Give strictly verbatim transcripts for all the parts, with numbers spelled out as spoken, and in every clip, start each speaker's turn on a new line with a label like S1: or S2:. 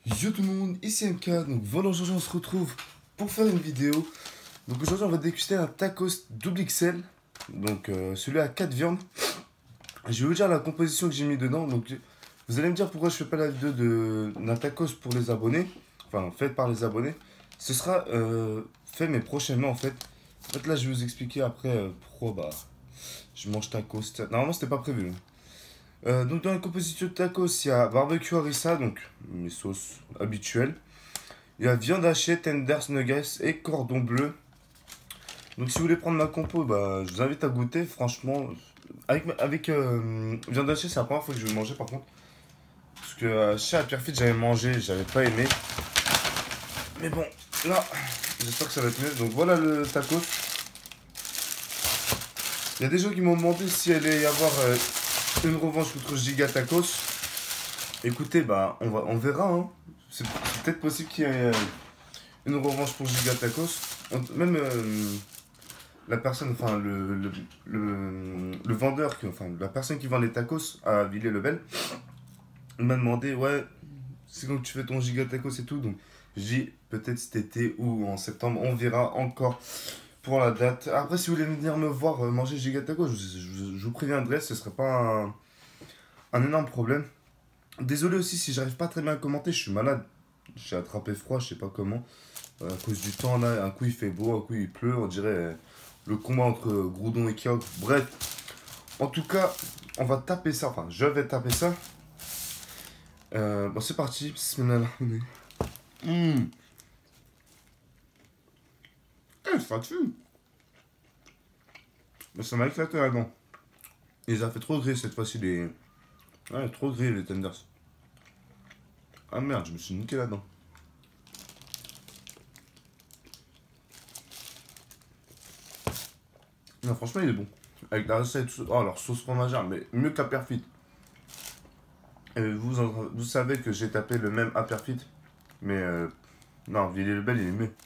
S1: Yo tout le monde, ici M K, donc voilà, aujourd'hui on se retrouve pour faire une vidéo. Donc aujourd'hui on va déguster un tacos double X L, donc euh, celui à quatre viandes. Je vais vous dire la composition que j'ai mis dedans, donc vous allez me dire pourquoi je fais pas la vidéo de d'un tacos pour les abonnés, enfin faite par les abonnés. Ce sera euh, fait mais prochainement en fait. En fait là je vais vous expliquer après euh, pourquoi bah je mange tacos. Normalement c'était pas prévu. hein. Euh, donc dans la composition de tacos, il y a barbecue harissa, donc mes sauces habituelles. Il y a viande hachée, tenders, nuggets et cordon bleu. Donc si vous voulez prendre ma compo, bah, je vous invite à goûter. Franchement, avec, avec euh, viande hachée, c'est la première fois que je vais le manger par contre. Parce que euh, chez la Pierrefitte, j'avais mangé, j'avais pas aimé. Mais bon, là, j'espère que ça va être mieux. Donc voilà le tacos. Il y a des gens qui m'ont demandé si allait y avoir euh, une revanche contre Giga Tacos. Écoutez, bah, on, va, on verra. Hein. C'est c'est peut-être possible qu'il y ait euh, une revanche pour Giga Tacos. On- Même euh, la personne, enfin, le, le, le, le vendeur, qui- enfin, la personne qui vend les tacos à Villers-le-Bel, il m'a demandé, ouais, c'est quand tu fais ton Giga Tacos et tout. Donc, j'ai dit, peut-être cet été ou en septembre, on verra encore pour la date. Après, si vous voulez venir me voir euh, manger Giga Tacos, je, je- je- je vous préviendrai, ce serait pas un, un énorme problème. Désolé aussi si j'arrive pas très bien à commenter, je suis malade. J'ai attrapé froid, je sais pas comment. Euh, à cause du temps là, un coup il fait beau, un coup il pleut, on dirait euh, le combat entre euh, Groudon et Kyogre. Bref, en tout cas, on va taper ça, enfin je vais taper ça. Euh, bon c'est parti, bismillah. Hum, eh, ça tue. Mais ça m'a éclaté là-dedans. Ils ont fait trop griller cette fois-ci les... Ouais, trop grillé les tenders. Ah merde, je me suis niqué là-dedans. Non, franchement il est bon. Avec la recette, oh leur sauce fromagère, mais mieux qu'à Perfit. Et vous, en- vous savez que j'ai tapé le même à Perfit, mais euh, non, Villers-le-Bel il est mieux.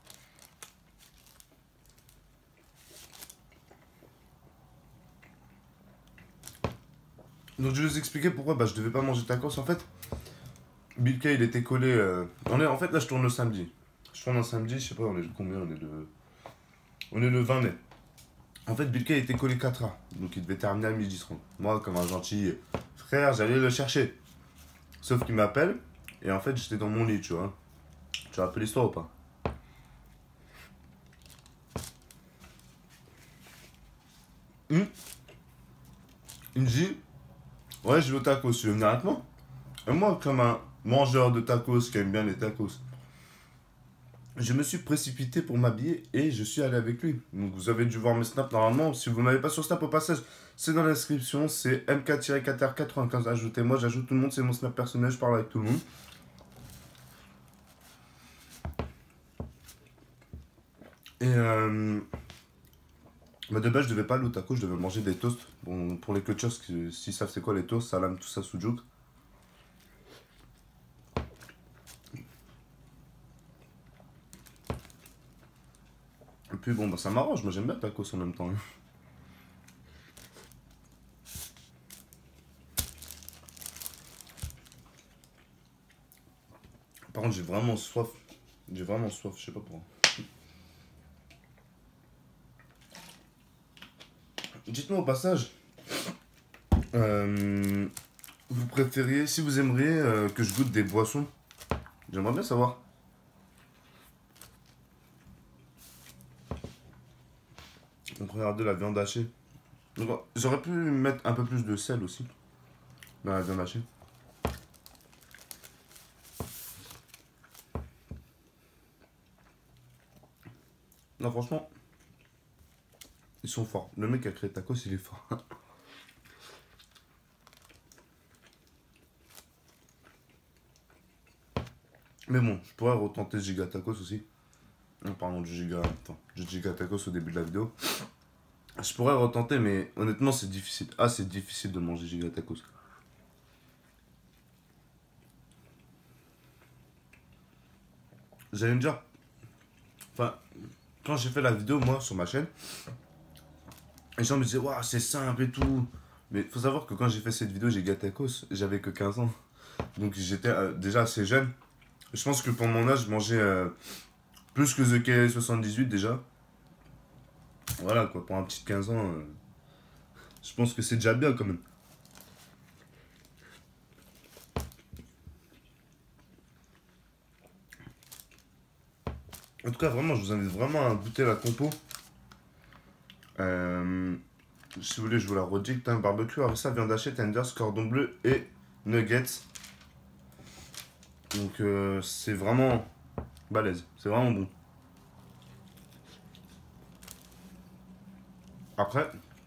S1: Donc je vais vous expliquer pourquoi bah, je devais pas manger tacos. En fait, Bill K il était collé. euh, On est, en fait là je tourne le samedi. Je tourne un samedi, je sais pas, on est le combien on est le. On est le vingt mai. En fait, Bill K était collé quatre A, donc il devait terminer à midi trente. Moi, comme un gentil frère, j'allais le chercher. Sauf qu'il m'appelle, et en fait j'étais dans mon lit, tu vois. Tu as rappelles l'histoire ou pas? Hum Il me dit, ouais, je veux tacos, tu veux venir avec moi? Et moi, comme un mangeur de tacos qui aime bien les tacos, je me suis précipité pour m'habiller et je suis allé avec lui. Donc vous avez dû voir mes snaps normalement. Si vous ne m'avez pas sur Snap au passage, c'est dans la description. C'est M K quatre R quatre-vingt-quinze. Ajoutez-moi, j'ajoute tout le monde. C'est mon snap personnel, je parle avec tout le monde. Et euh, bah de base, je devais pas aller au taco, je devais manger des toasts. Bon, pour les coachers, s'ils savent c'est quoi les toasts, salam, tout ça, sujouk. Et puis bon, bah ça m'arrange, moi j'aime bien tacos en même temps. hein. Par contre, j'ai vraiment soif. J'ai vraiment soif, je sais pas pourquoi. Dites-moi au passage, euh, vous préfériez, si vous aimeriez euh, que je goûte des boissons, j'aimerais bien savoir. Donc regardez la viande hachée. Donc, j'aurais pu mettre un peu plus de sel aussi dans la viande hachée. Non, franchement, ils sont forts. Le mec qui a créé tacos, il est fort. Mais bon, je pourrais retenter ce giga tacos aussi. En parlant du giga, enfin, du giga tacos au début de la vidéo. Je pourrais retenter, mais honnêtement, c'est difficile. Ah, c'est difficile de manger giga tacos. J'allais me dire, enfin, quand j'ai fait la vidéo, moi, sur ma chaîne, les gens me disaient, waouh, c'est simple et tout. Mais il faut savoir que quand j'ai fait cette vidéo, j'ai gâté tacos, j'avais que quinze ans. Donc j'étais euh, déjà assez jeune. Je pense que pour mon âge, manger euh, plus que The K soixante-dix-huit déjà. Voilà quoi, pour un petit de quinze ans, euh, je pense que c'est déjà bien quand même. En tout cas, vraiment, je vous invite vraiment à goûter la compo. Euh, si vous voulez, je vous la redis. T'as un barbecue, avec ça, viande hachée, tenders, cordon bleu et nuggets. Donc, euh, c'est vraiment balèze. C'est vraiment bon. Après,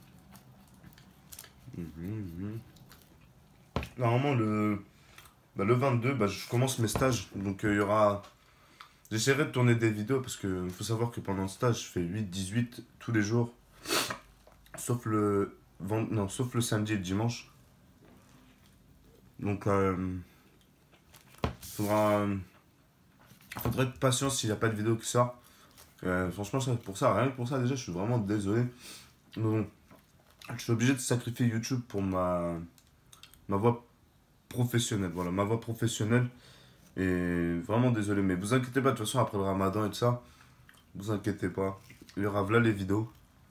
S1: normalement, le, bah, le vingt-deux, bah, je commence mes stages. Donc, euh, il y aura. J'essaierai de tourner des vidéos parce qu'il faut savoir que pendant le stage, je fais huit dix-huit tous les jours. Sauf le, vend- non, sauf le samedi et le dimanche. Donc, euh, faudra, faudra être patient s'il n'y a pas de vidéo qui sort. Euh, franchement, ça, pour ça, rien que pour ça, déjà, je suis vraiment désolé. Mais bon, je suis obligé de sacrifier YouTube pour ma, ma voix professionnelle. Voilà, ma voix professionnelle. Et vraiment désolé. Mais vous inquiétez pas, de toute façon, après le ramadan et tout ça, vous inquiétez pas. Il y aura là les vidéos.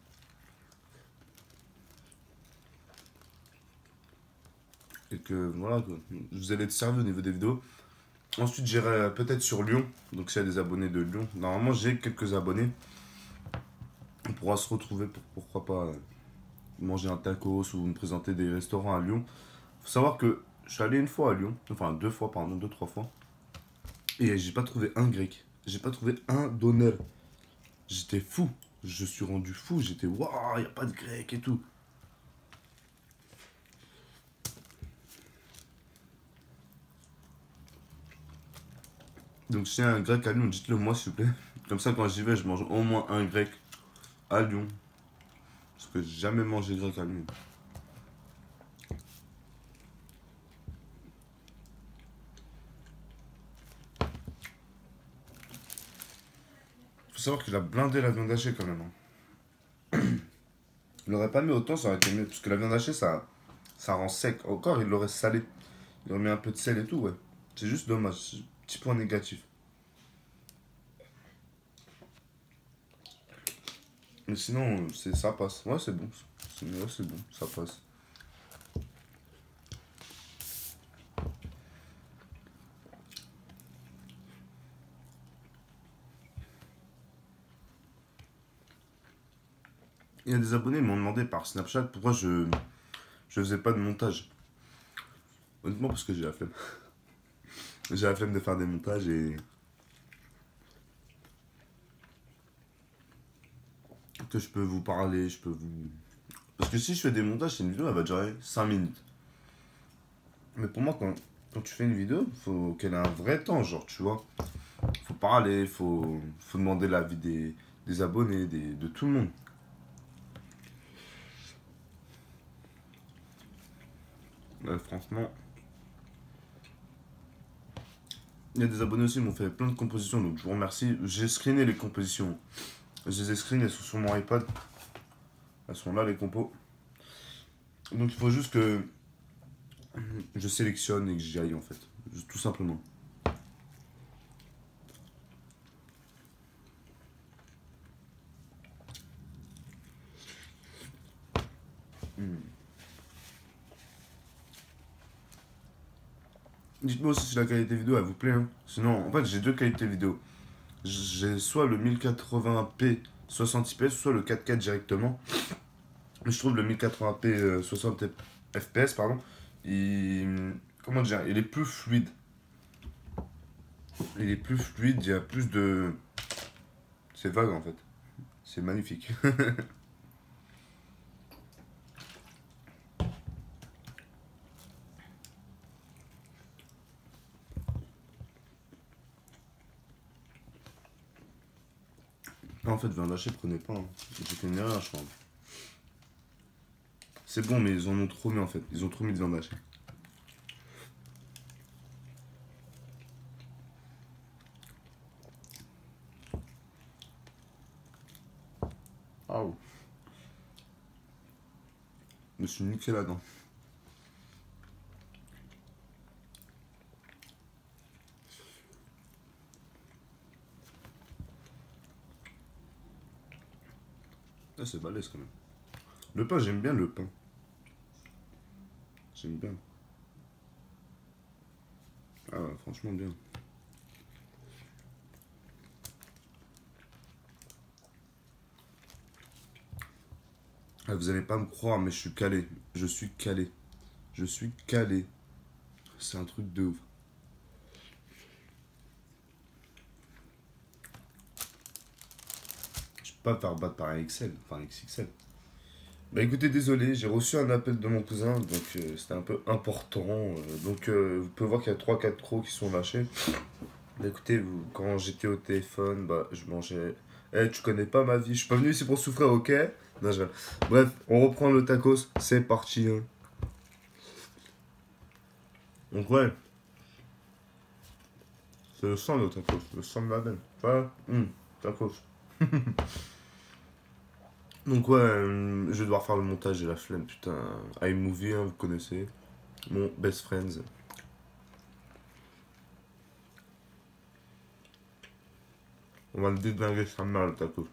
S1: Et que voilà, quoi. Vous allez être servi au niveau des vidéos. Ensuite, j'irai peut-être sur Lyon. Donc, s'il y a des abonnés de Lyon. Normalement, j'ai quelques abonnés. On pourra se retrouver pour pourquoi pas euh, manger un tacos ou me présenter des restaurants à Lyon. Faut savoir que je suis allé une fois à Lyon. Enfin, deux fois, pardon, deux, trois fois. Et j'ai pas trouvé un grec. J'ai pas trouvé un donneur. J'étais fou. Je suis rendu fou. J'étais waouh, y a pas de grec et tout. Donc, si y a un grec à Lyon, dites-le moi, s'il vous plaît. Comme ça, quand j'y vais, je mange au moins un grec à Lyon. Parce que j'ai jamais mangé grec à Lyon. Faut savoir qu'il a blindé la viande hachée quand même, hein. Il l'aurait pas mis autant, ça aurait été mieux. Parce que la viande hachée, ça, ça rend sec. Encore, il l'aurait salé. Il aurait mis un peu de sel et tout, ouais. C'est juste dommage. Petit point négatif. Mais sinon, c'est, ça passe. Ouais, c'est bon. C'est, ouais, c'est bon, ça passe. Il y a des abonnés qui m'ont demandé par Snapchat pourquoi je je faisais pas de montage. Honnêtement, parce que j'ai la flemme. J'ai la flemme de faire des montages et que je peux vous parler, je peux vous... Parce que si je fais des montages, c'est une vidéo, elle va durer cinq minutes. Mais pour moi, quand, quand tu fais une vidéo, faut qu'elle ait un vrai temps, genre, tu vois. Faut parler, faut, faut demander l'avis des, des abonnés, des, de tout le monde. Ouais, franchement, il y a des abonnés aussi qui m'ont fait plein de compositions, donc je vous remercie. J'ai screené les compositions. Je les ai screen, elles sont sur mon iPad. Elles sont là, les compos. Donc il faut juste que je sélectionne et que j'y aille, en fait. Juste tout simplement. Hmm. Dites-moi aussi si la qualité vidéo, elle vous plaît, hein. Sinon, en fait, j'ai deux qualités vidéo. J'ai soit le mille quatre-vingts p soixante f p s, soit le quatre K directement. Mais je trouve le mille quatre-vingts p euh, soixante F P S, pardon, il, comment dire, il est plus fluide. Il est plus fluide, il y a plus de... C'est vague en fait. C'est magnifique. En fait, viande hachée, prenez pas, hein. J'ai fait une erreur, je crois. C'est bon, mais ils en ont trop mis en fait. Ils ont trop mis de viande hachée. Ah oh. Je me suis niqué là-dedans. Ah, c'est balèze quand même. Le pain, j'aime bien le pain. J'aime bien. Ah, ouais, franchement bien. Ah, vous allez pas me croire, mais je suis calé. Je suis calé. Je suis calé. C'est un truc de ouf. Je peux pas faire battre par un X L, enfin un X X L. Bah écoutez, désolé, j'ai reçu un appel de mon cousin, donc euh, c'était un peu important. euh, donc euh, vous pouvez voir qu'il y a trois quatre crocs qui sont lâchés. Bah écoutez, vous, quand j'étais au téléphone, bah je mangeais. Eh, tu connais pas ma vie, je suis pas venu ici pour souffrir, ok? Non, je... Bref, on reprend le tacos, c'est parti. Hein. Donc ouais, c'est le sang le tacos, le sang de la veine. Voilà, hum, tacos. Donc ouais, euh, je vais devoir faire le montage, j'ai la flemme, putain. iMovie, hein, vous connaissez. Mon best friends. On va le dédinguer sa mère, le tacos.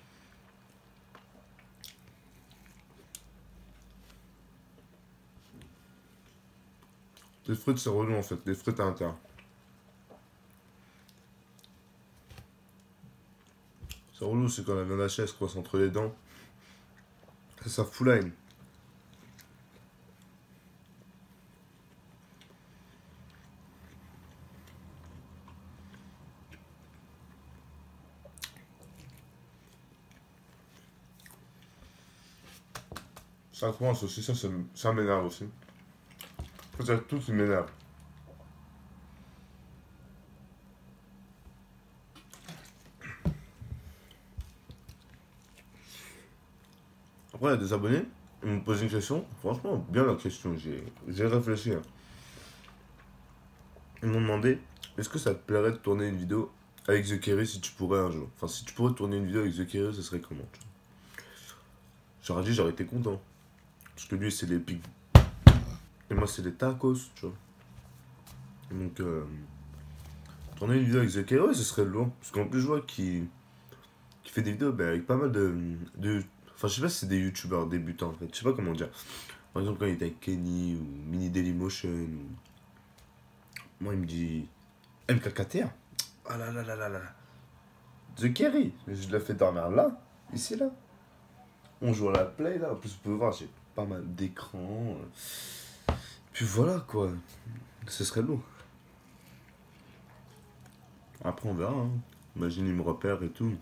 S1: Les frites, c'est relou en fait, les frites à l'intérieur. C'est relou, c'est quand la viande hachée elle se coince entre les dents. Ça, ça fout la haine. Ça coince aussi, ça, ça, ça m'énerve aussi. Ça, ça, tout qui m'énerve. Après, il y a des abonnés, ils m'ont posé une question. Franchement, bien la question, j'ai j'ai réfléchi. Hein. Ils m'ont demandé, est-ce que ça te plairait de tourner une vidéo avec The Kerry si tu pourrais un jour? Enfin, si tu pourrais tourner une vidéo avec The Kerry, ce serait comment? J'aurais dit, j'aurais été content. Parce que lui, c'est les pics. Et moi, c'est les tacos, tu vois. Donc, euh, tourner une vidéo avec The Kerry, ouais, ce serait lourd. Parce qu'en plus, je vois qu'il qui fait des vidéos bah, avec pas mal de, de. Enfin, je sais pas si c'est des youtubeurs débutants en fait. Je sais pas comment dire. Par exemple, quand il était avec Kenny ou Mini Dailymotion. Ou... Moi, il me dit M K K T R. Ah là là là là là. The Kerry. Je l'ai fait dormir là. Ici, là. On joue à la play là. En plus, vous pouvez voir, j'ai pas mal d'écran. Puis voilà quoi. Ce serait lourd. Après, on verra. Hein. Imagine, il me repère et tout.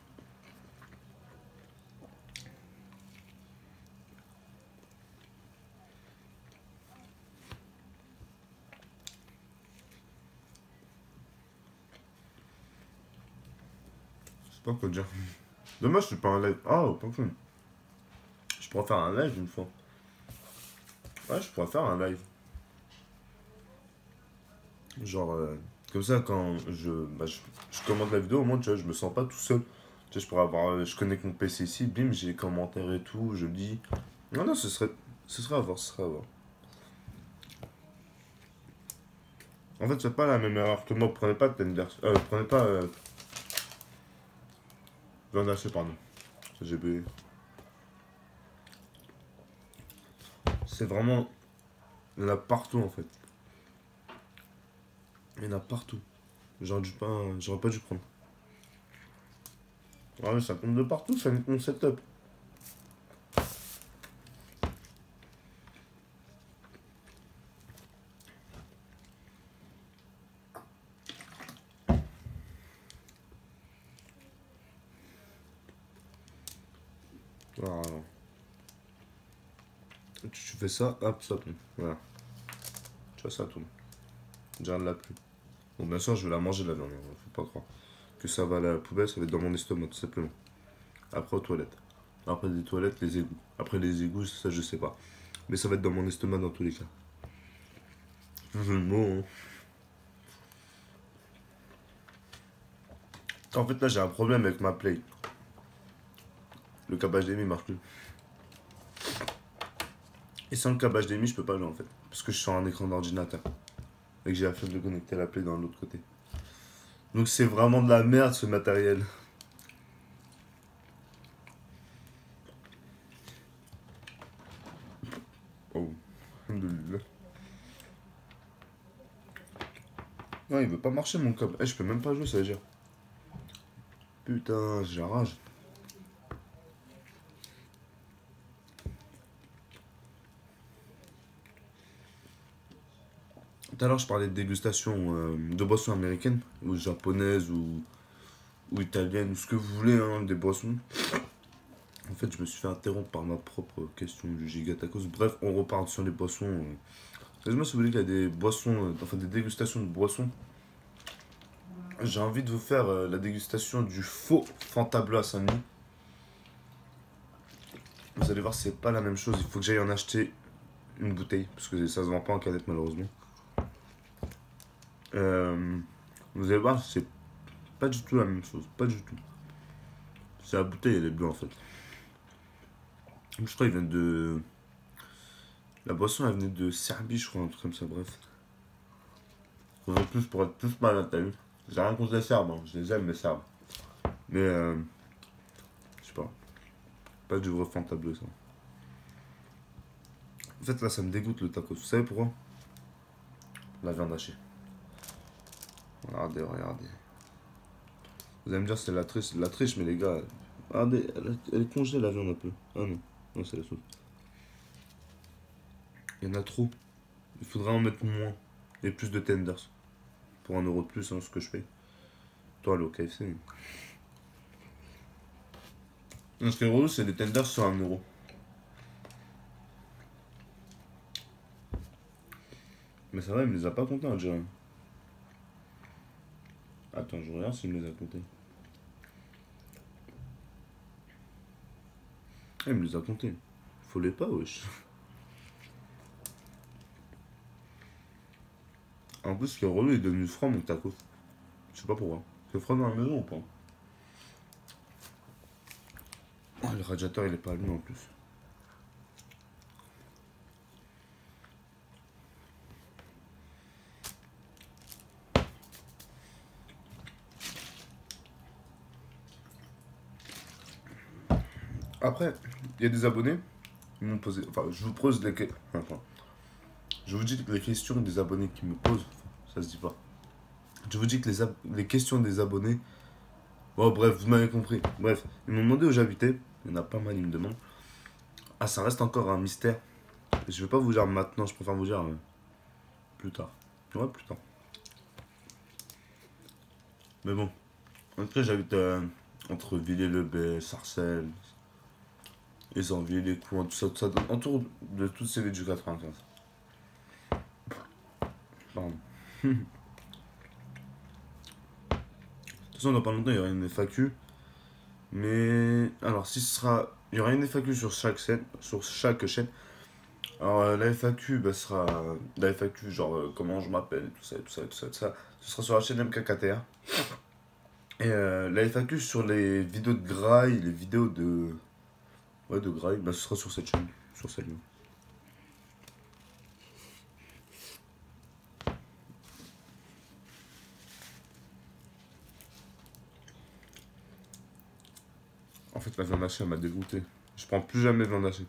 S1: Je sais pas quoi dire. Dommage, je suis pas un live. Ah, oh, pas cool. Je pourrais faire un live une fois. Ouais, je pourrais faire un live. Genre, euh, comme ça, quand je, bah, je, je commande la vidéo, au moins, tu vois, je me sens pas tout seul. Tu vois, je pourrais avoir, euh, je connecte mon P C ici, bim, j'ai les commentaires et tout, je dis. Non, non, ce serait, ce serait à voir, ce serait à voir. En fait, c'est pas la même erreur que moi, prenez pas Tender, euh, prenez pas, euh, Viande hachée, pardon. J'ai oublié. C'est vraiment, il y en a partout, en fait. Il y en a partout. J'aurais dû pas, j'aurais pas dû prendre. Ah ouais, ça compte de partout, ça mon setup. Voilà. Tu, tu fais ça, hop, ça tourne. Voilà. Tu vois, ça tourne. Déjà, elle l'a plus. Bon, bien sûr, je vais la manger la viande, hein, faut pas croire. Que ça va à la poubelle, ça va être dans mon estomac, tout simplement. Après, aux toilettes. Après des toilettes, les égouts. Après les égouts, ça, je sais pas. Mais ça va être dans mon estomac dans tous les cas. C'est le mot, hein. En fait, là, j'ai un problème avec ma Play. Le câble H D M I marche plus. Et sans le câble H D M I, je peux pas jouer en fait. Parce que je suis sur un écran d'ordinateur. Et que j'ai la flemme de connecter la Play dans l'autre côté. Donc c'est vraiment de la merde ce matériel. Non, il veut pas marcher mon câble. Eh, je peux même pas jouer, ça veut dire. Putain, j'ai la rage. Tout à l'heure, je parlais de dégustation euh, de boissons américaines, ou japonaises, ou, ou italiennes, ou ce que vous voulez, hein, des boissons. En fait, je me suis fait interrompre par ma propre question du gigatacos. Bref, on repart sur les boissons. Euh. Excusez-moi si vous voulez qu'il y a des boissons, euh, enfin des dégustations de boissons. J'ai envie de vous faire euh, la dégustation du faux Fanta Bleu à Saint-Denis. Vous allez voir, c'est pas la même chose. Il faut que j'aille en acheter une bouteille, parce que ça se vend pas en canette malheureusement. Euh, vous allez voir, c'est pas du tout la même chose. Pas du tout. C'est la bouteille, elle est bleue en fait. Je crois qu'ils viennent de. La boisson, elle venait de Serbie, je crois, un truc comme ça, bref. Faudrait plus pour être plus malade, t'as vu. J'ai rien contre les Serbes, hein. Je les aime, les Serbes. Mais, euh, je sais pas. Pas du vrai Fanta Bleu, ça. En fait, là, ça me dégoûte le tacos. Vous savez pourquoi? La viande hachée. Regardez, regardez. Vous allez me dire c'est la triche, la triche, mais les gars, regardez, elle, elle est congelée la viande un peu. Ah non, non c'est la sauce. Il y en a trop. Il faudrait en mettre moins. Et plus de tenders. Pour un euro de plus, hein, ce que je paye. Toi, le K F C. Non, ce qui est relou, c'est les tenders sur un euro. Mais ça va, il me les a pas comptés, on dirait. Attends, je regarde s'il me les a comptés. Ah, il me les a comptés. Faut les pas, wesh. En plus, ce qui est relou, il est devenu froid, mon tacos. Je sais pas pourquoi. C'est froid dans la maison ou pas? Oh, le radiateur, il est pas allumé en plus. Après, il y a des abonnés, ils m'ont posé. Enfin, je vous pose des questions. Enfin, je vous dis que les questions des abonnés qui me posent. Enfin, ça se dit pas. Je vous dis que les, ab- les questions des abonnés. Bon, bref, vous m'avez compris. Bref, ils m'ont demandé où j'habitais. Il y en a pas mal, ils me demandent. Ah, ça reste encore un mystère. Je vais pas vous dire maintenant, je préfère vous dire euh, plus tard. Ouais, plus tard. Mais bon. En tout cas, j'habite euh, entre Villiers-le-Bel, Sarcelles, les Envies, les Coins, tout ça, tout ça. Autour de toutes ces villes du quatre-vingt-quinze. Pardon. De toute façon, dans pas longtemps, il y aura une F A Q. Mais. Alors, si ce sera. Il y aura une F A Q sur chaque chaîne. Sur chaque chaîne. Alors, euh, la F A Q bah, sera. La F A Q, genre euh, comment je m'appelle, tout ça, tout ça, tout ça, tout ça. Ce sera sur la chaîne M K K T R. Et euh, la F A Q sur les vidéos de graille, les vidéos de. Ouais, de graille, bah, ce sera sur cette chaîne. Sur celle-là. En fait, la viande hachée, elle m'a dégoûté. Je prends plus jamais de viande hachée.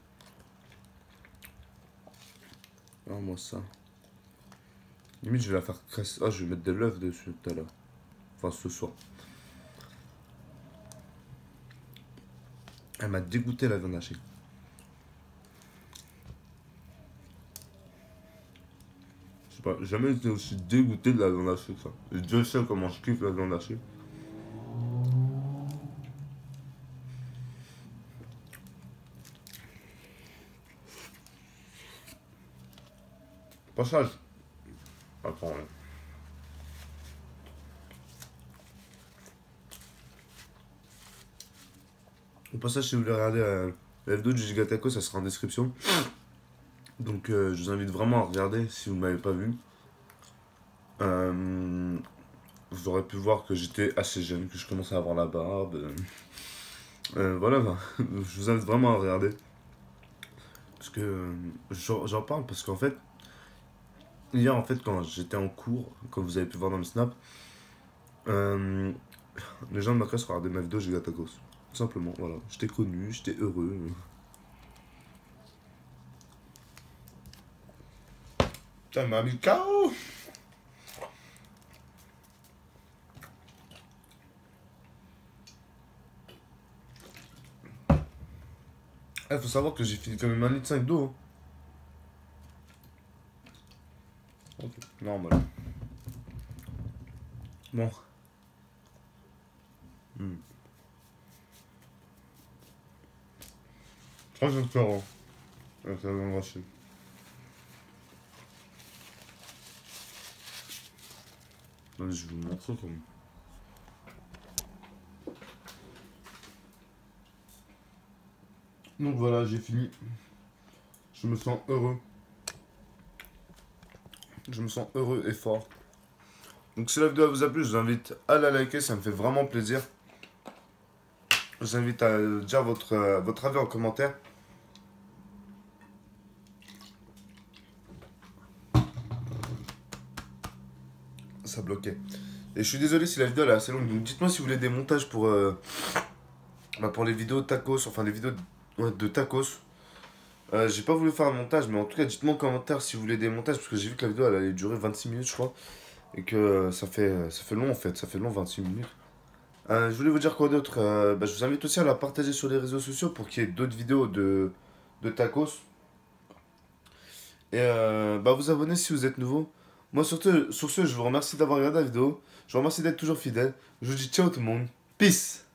S1: Ah, moi, ça. Limite, je vais la faire casser. Ah, je vais mettre de l'œuf dessus tout à l'heure. Enfin, ce soir. Elle m'a dégoûté la viande hachée. Je sais pas, j'ai jamais été aussi dégoûté de la viande hachée que ça. Et Dieu sait comment je kiffe la viande hachée. Passage. Attends, ouais. Au passage, si vous voulez regarder la, la vidéo du Gigataco, ça sera en description. Donc, euh, je vous invite vraiment à regarder si vous ne m'avez pas vu. Euh, vous aurez pu voir que j'étais assez jeune, que je commençais à avoir la barbe. Euh, euh, voilà, bah, je vous invite vraiment à regarder. Parce que euh, j'en j'en parle parce qu'en fait, hier, en fait, quand j'étais en cours, comme vous avez pu voir dans le snap, euh, les gens de ma classe regardaient ma vidéo Gigatacos. Tout simplement, voilà. J'étais connu, j'étais heureux. Putain, elle m'a mis K O. Il faut savoir que j'ai fini quand même un litre cinq d'eau. Hein. Ok, normal. Bon. Hmm. Très différent. Ouais, ça va m'enracher. Allez, je vais vous montrer quand même. Donc voilà, j'ai fini. Je me sens heureux. Je me sens heureux et fort. Donc si la vidéo vous a plu, je vous invite à la liker, ça me fait vraiment plaisir. Je vous invite à dire votre, euh, votre avis en commentaire. Ça bloquait. Et je suis désolé si la vidéo elle est assez longue. Donc dites-moi si vous voulez des montages pour, euh, bah, pour les vidéos tacos, enfin les vidéos de, ouais, de tacos. Euh, j'ai pas voulu faire un montage, mais en tout cas dites-moi en commentaire si vous voulez des montages, parce que j'ai vu que la vidéo elle allait durer vingt-six minutes je crois. Et que euh, ça fait, ça fait long en fait, ça fait long vingt-six minutes. Euh, je voulais vous dire quoi d'autre. Euh, bah, je vous invite aussi à la partager sur les réseaux sociaux pour qu'il y ait d'autres vidéos de, de tacos. Et euh, bah, vous abonner si vous êtes nouveau. Moi, surtout, sur ce, je vous remercie d'avoir regardé la vidéo. Je vous remercie d'être toujours fidèle. Je vous dis ciao tout le monde. Peace!